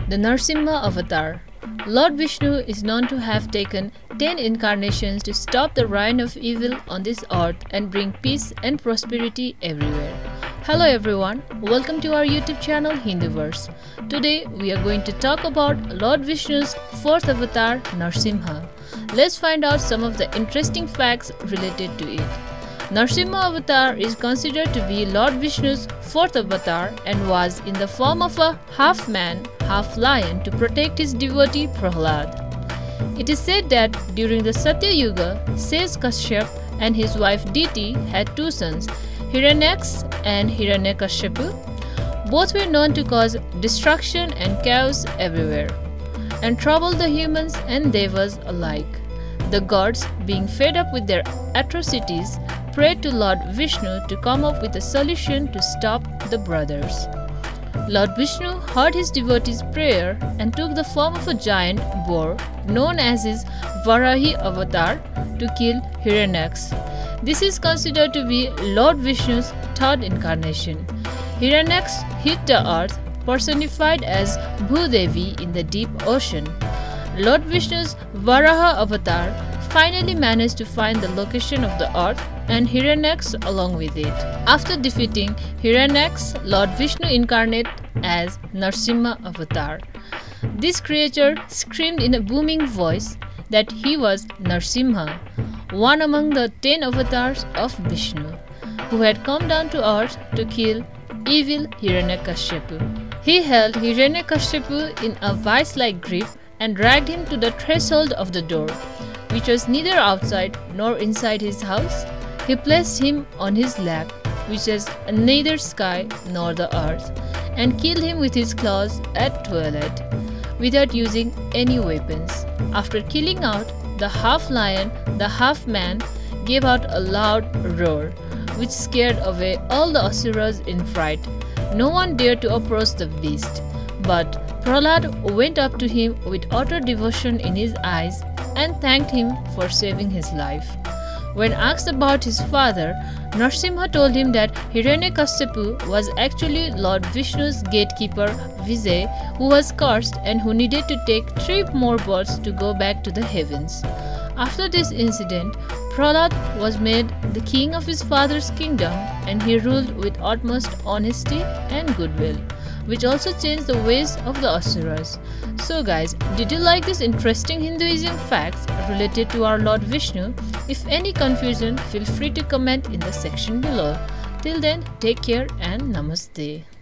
The Narsimha Avatar. Lord Vishnu is known to have taken 10 incarnations to stop the reign of evil on this earth and bring peace and prosperity everywhere. Hello everyone, welcome to our YouTube channel Hinduverse. Today we are going to talk about Lord Vishnu's fourth avatar Narsimha. Let's find out some of the interesting facts related to it. Narsimha avatar is considered to be Lord Vishnu's fourth avatar and was in the form of a half man, half lion to protect his devotee Prahlad. It is said that during the Satya Yuga, Sage Kashyap and his wife Diti had two sons, Hiranyaks and Hiranyakashipu. Both were known to cause destruction and chaos everywhere, and trouble the humans and devas alike. The gods, being fed up with their atrocities, prayed to Lord Vishnu to come up with a solution to stop the brothers. Lord Vishnu heard his devotee's prayer and took the form of a giant boar known as his Varahi avatar to kill Hiranyaks. This is considered to be Lord Vishnu's third incarnation. Hiranyaks hit the earth, personified as Bhudevi in the deep ocean. Lord Vishnu's Varaha avatar finally managed to find the location of the earth and Hiranyaks along with it. After defeating Hiranyaks, Lord Vishnu incarnated as Narsimha avatar. This creature screamed in a booming voice that he was Narsimha, one among the 10 avatars of Vishnu, who had come down to earth to kill evil Hiranyakashipu. He held Hiranyakashipu in a vice-like grip and dragged him to the threshold of the door, which was neither outside nor inside his house. He placed him on his lap, which is neither sky nor the earth, and killed him with his claws at twilight, without using any weapons. After killing out the half lion, the half man gave out a loud roar, which scared away all the asuras in fright. No one dared to approach the beast, but Prahlad went up to him with utter devotion in his eyes and thanked him for saving his life. When asked about his father, Narsimha told him that Hiranyakashipu was actually Lord Vishnu's gatekeeper Vijay, who was cursed and who needed to take 3 more births to go back to the heavens. After this incident, Prahlad was made the king of his father's kingdom, and he ruled with utmost honesty and goodwill, which also changed the ways of the Asuras. So guys, did you like this interesting Hinduism facts related to our Lord Vishnu? If any confusion, feel free to comment in the section below. Till then, take care and namaste.